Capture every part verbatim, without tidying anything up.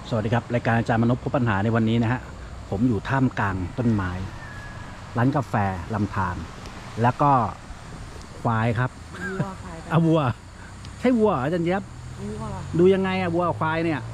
สวัสดีครับรายการอาจารย์มนพพบปัญหาในวันนี้นะฮะผมอยู่ท่ามกลางต้นไม้ร้านกาแฟลำธารแล้วก็ควายครับวัวควายอาวัวใช่วัวอาจารย์เย็บวัวดูยังไงอะวัวควายเนี่ย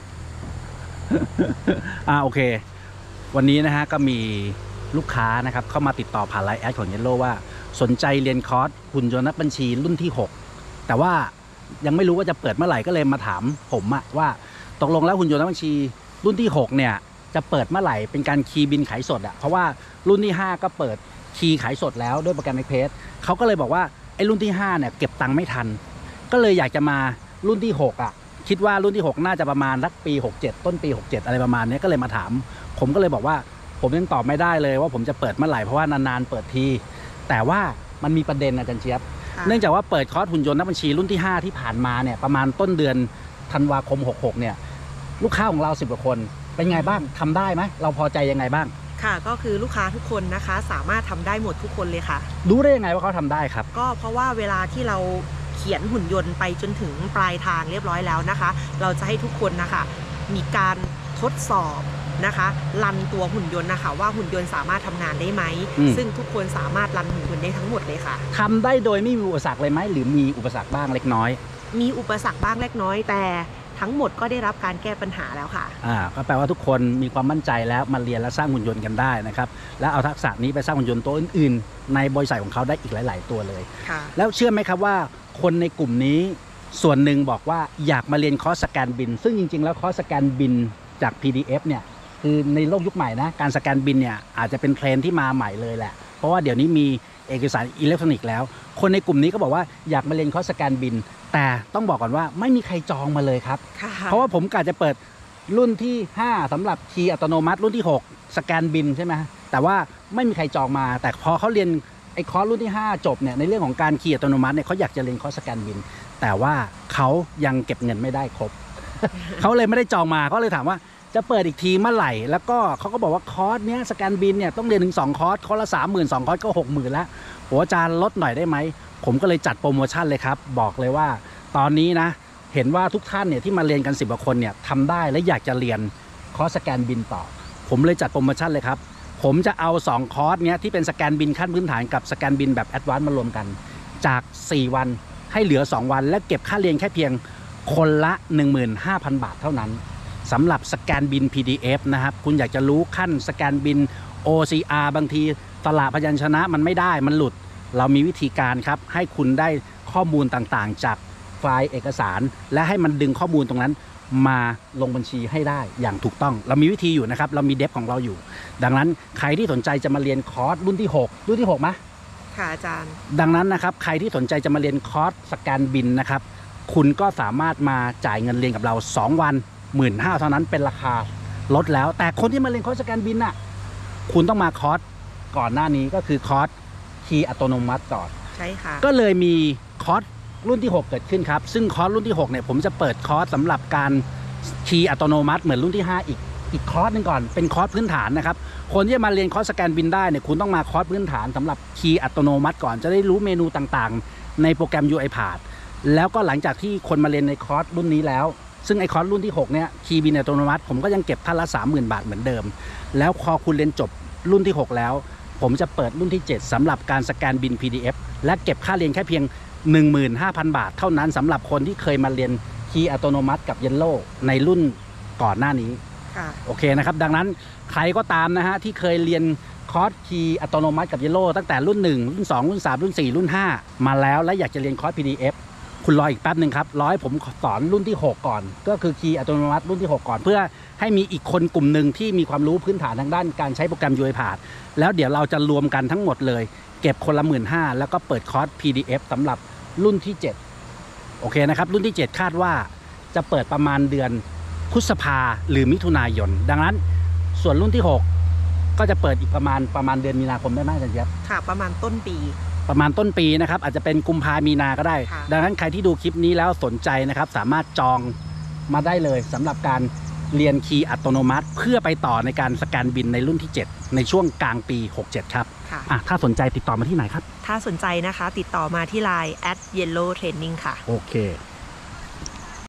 อ่าโอเควันนี้นะฮะก็มีลูกค้านะครับเข้ามาติดต่อผ่านไลน์แอดของเยลโล่ว่าสนใจเรียนคอร์สหุ่นยนต์นักบัญชีรุ่นที่หกแต่ว่ายังไม่รู้ว่าจะเปิดเมื่อไหร่ก็เลยมาถามผมอะว่าตกลงแล้วหุ่นยนต์นักบัญชีรุ่นที่หกเนี่ยจะเปิดเมื่อไหร่เป็นการคีย์บินขายสดอะเพราะว่ารุ่นที่ห้าก็เปิดคีย์ขายสดแล้วด้วยโปรแกรม Express เขาก็เลยบอกว่าไอ้รุ่นที่ห้าเนี่ยเก็บตังค์ไม่ทันก็เลยอยากจะมารุ่นที่หกอะคิดว่ารุ่นที่หกน่าจะประมาณสักปีหกเจ็ดต้นปีหกเจ็ดอะไรประมาณนี้ก็เลยมาถามผมก็เลยบอกว่าผมยังตอบไม่ได้เลยว่าผมจะเปิดเมื่อไหร่เพราะว่านานๆเปิดทีแต่ว่ามันมีประเด็นอาจารย์เจี๊ยบเนื่องจากว่าเปิดคอร์สหุ่นยนต์นักบัญชีรุ่นที่ห้าที่ผ่านมาเนี่ยประมาณต้นเดือนธันวาคมหกหกเนี่ยลูกค้าของเราสิบกว่าคนเป็นไงบ้างทำได้ไหมเราพอใจยังไงบ้างค่ะก็คือลูกค้าทุกคนนะคะสามารถทำได้หมดทุกคนเลยค่ะรู้ได้ยังไงว่าเขาทำได้ครับก็เพราะว่าเวลาที่เราเขียนหุ่นยนต์ไปจนถึงปลายทางเรียบร้อยแล้วนะคะเราจะให้ทุกคนนะคะมีการทดสอบนะคะรันตัวหุ่นยนต์นะคะว่าหุ่นยนต์สามารถทำงานได้ไหมซึ่งทุกคนสามารถรันหุ่นยนต์ได้ทั้งหมดเลยค่ะทำได้โดยไม่มีอุปสรรคเลยไหมหรือมีอุปสรรคบ้างเล็กน้อยมีอุปสรรคบ้างเล็กน้อยแต่ทั้งหมดก็ได้รับการแก้ปัญหาแล้วค่ะอ่าก็แปลว่าทุกคนมีความมั่นใจแล้วมาเรียนและสร้างหุ่นยนต์กันได้นะครับแล้วเอาทักษะนี้ไปสร้างหุ่นยนต์ตัวอื่นๆในบริษัทของเขาได้อีกหลายๆตัวเลยค่ะแล้วเชื่อไหมครับว่าคนในกลุ่มนี้ส่วนหนึ่งบอกว่าอยากมาเรียนคอร์สสแกนบินซึ่งจริงๆแล้วคอร์สสแกนบินจาก พี ดี เอฟ เนี่ยคือในโลกยุคใหม่นะการสแกนบินเนี่ยอาจจะเป็นเทรนด์ที่มาใหม่เลยแหละเพราะว่าเดี๋ยวนี้มีเอกสารอิเล็กทรอนิกส์แล้วคนในกลุ่มนี้ก็บอกว่าอยากมาเรียนคอร์สสแกนบินแต่ต้องบอกก่อนว่าไม่มีใครจองมาเลยครับเพราะว่าผมกะจะเปิดรุ่นที่ห้าสำหรับคีย์อัตโนมัติรุ่นที่หกสแกนบินใช่ไหมแต่ว่าไม่มีใครจองมาแต่พอเขาเรียนไอ้คอร์สรุ่นที่ห้าจบเนี่ยในเรื่องของการคีย์อัตโนมัติเนี่ยเขาอยากจะเรียนคอร์สสแกนบินแต่ว่าเขายังเก็บเงินไม่ได้ครบ เขาเลยไม่ได้จองมาเขาเลยถามว่าจะเปิดอีกทีเมื่อไหร่แล้วก็เขาก็บอกว่าคอร์สเนี้ยสแกนบินเนี่ยต้องเรียนถึงสองคอร์สคอร์สละสามหมื่นสองคอร์สก็หกหมื่นแล้วโหอาจารย์ลดหน่อยได้ไหมผมก็เลยจัดโปรโมชั่นเลยครับบอกเลยว่าตอนนี้นะเห็นว่าทุกท่านเนี่ยที่มาเรียนกันสิบกว่าคนเนี่ยทำได้และอยากจะเรียนคอร์สสแกนบินต่อผมเลยจัดโปรโมชั่นเลยครับผมจะเอาสองคอร์สเนี้ยที่เป็นสแกนบินขั้นพื้นฐานกับสแกนบินแบบแอดวานซ์มารวมกันจากสี่วันให้เหลือสองวันและเก็บค่าเรียนแค่เพียงคนละ หนึ่งหมื่นห้าพัน บาทเท่านั้นสำหรับสแกนบิน พี ดี เอฟ นะครับคุณอยากจะรู้ขั้นสแกนบิน โอ ซี อาร์ บางทีสระพยัญชนะมันไม่ได้มันหลุดเรามีวิธีการครับให้คุณได้ข้อมูลต่างๆจากไฟล์เอกสารและให้มันดึงข้อมูลตรงนั้นมาลงบัญชีให้ได้อย่างถูกต้องเรามีวิธีอยู่นะครับเรามีเดฟของเราอยู่ดังนั้นใครที่สนใจจะมาเรียนคอร์สรุ่นที่หกรุ่นที่หกมั้ยค่ะอาจารย์ดังนั้นนะครับใครที่สนใจจะมาเรียนคอร์สสแกนบินนะครับคุณก็สามารถมาจ่ายเงินเรียนกับเราสองวัน หนึ่งหมื่นห้าพัน เท่านั้นเป็นราคาลดแล้วแต่คนที่มาเรียนคอร์สสแกนบินน่ะคุณต้องมาคอร์สก่อนหน้านี้ก็คือคอร์สคีย์อัตโนมัติก่อนใช่ค่ะก็เลยมีคอร์สรุ่นที่หกเกิดขึ้นครับซึ่งคอร์สรุ่นที่หกเนี่ยผมจะเปิดคอร์สสำหรับการคีย์อัตโนมัติเหมือนรุ่นที่ห้าอีกอีกคอร์สนึงก่อนเป็นคอร์สพื้นฐานนะครับคนที่จะมาเรียนคอร์สสแกนบินได้เนี่ยคุณต้องมาคอร์สพื้นฐานสำหรับคีย์อัตโนมัติก่อนจะได้รู้เมนูต่างๆในโปรแกรม ยู ไอ พาด แล้วก็หลังจากที่คนมาเรียนในคอร์สรุ่นนี้แล้วซึ่งไอคอร์สรุ่นที่หกเนี่ยคีย์บินอัตโนมัติผมก็ยังเก็บท่านละ สามหมื่น บาทเหมือนเดิมแล้วพอคุณเรียนจบรุ่นที่หกแล้วผมจะเปิดรุ่นที่เจ็ดสำหรับการสแกนบิน พี ดี เอฟ และเก็บค่าเรียนแค่เพียง หนึ่งหมื่นห้าพัน บาทเท่านั้นสำหรับคนที่เคยมาเรียนคีย์อัตโนมัติกับเยลโล่ในรุ่นก่อนหน้านี้โอเคนะครับดังนั้นใครก็ตามนะฮะที่เคยเรียนคอร์สคีย์อัตโนมัติกับเยลโล่ตั้งแต่รุ่นหนึ่งรุ่นสองรุ่นสามรุ่นสี่รุ่นห้ามาแล้วและอยากจะเรียนคอร์ส พี ดี เอฟ คุณรออีกแป๊บหนึ่งครับรอให้ผมสอนรุ่นที่หกก่อนก็คือคีย์อัตโนมัติรุ่นที่หกก่อนเพื่อให้มีอีกคนกลุ่มหนึ่งที่มีความรู้พื้นฐานทางด้านการใช้โปรแกรม ยู ไอ พาด แล้วเดี๋ยวเราจะรวมกันทั้งหมดเลยเก็บคนละ หนึ่งหมื่นห้าพัน แล้วก็เปิดคอร์ส พี ดี เอฟ สำหรับรุ่นที่เจ็ดโอเคนะครับรุ่นที่เจ็ดคาดว่าจะเปิดประมาณเดือนพฤษภาหรือมิถุนายนดังนั้นส่วนรุ่นที่หกก็จะเปิดอีกประมาณประมาณเดือนมีนาคมได้ไหมอาจารย์เจี๊ยบค่ะประมาณต้นปีประมาณต้นปีนะครับอาจจะเป็นกุมภามีนาก็ได้ดังนั้นใครที่ดูคลิปนี้แล้วสนใจนะครับสามารถจองมาได้เลยสำหรับการเรียนคีย์อัตโนมัติเพื่อไปต่อในการสแกนบินในรุ่นที่เจ็ดในช่วงกลางปีหกเจ็ดครับอ่ะถ้าสนใจติดต่อมาที่ไหนครับถ้าสนใจนะคะติดต่อมาที่ไลน์ แอท เยลโล่ เทรนนิ่ง ค่ะโอเค